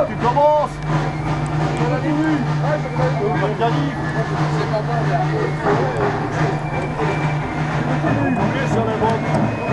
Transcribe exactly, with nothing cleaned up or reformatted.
Tu commences. On a dit oui. On a bien dit. C'est pas bon là. Sur les bancs.